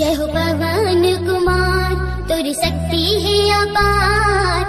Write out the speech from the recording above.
जय हो पवन कुमार, तुर शक्ति है अपार।